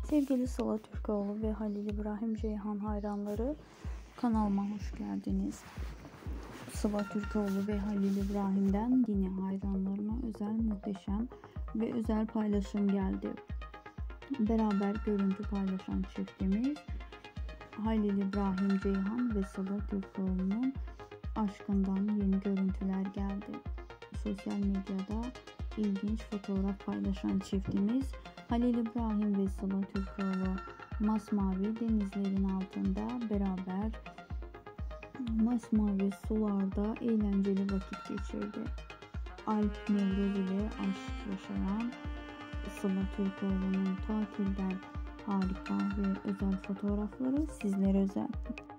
Sevgili Sıla Türkoğlu ve Halil İbrahim Ceyhan hayranları, kanalıma hoş geldiniz. Sıla Türkoğlu ve Halil İbrahim'den yine hayranlarına özel, muhteşem ve özel paylaşım geldi. Beraber görüntü paylaşan çiftimiz Halil İbrahim Ceyhan ve Sıla Türkoğlu'nun aşkından yeni görüntüler geldi. Sosyal medyada ilginç fotoğraf paylaşan çiftimiz Halil İbrahim ve Sıla Türkoğlu masmavi denizlerin altında beraber masmavi sularda eğlenceli vakit geçirdi. Alp Nevruz ile aşk yaşayan Sıla Türkoğlu'nun tatilden harika ve özel fotoğrafları sizlere özel.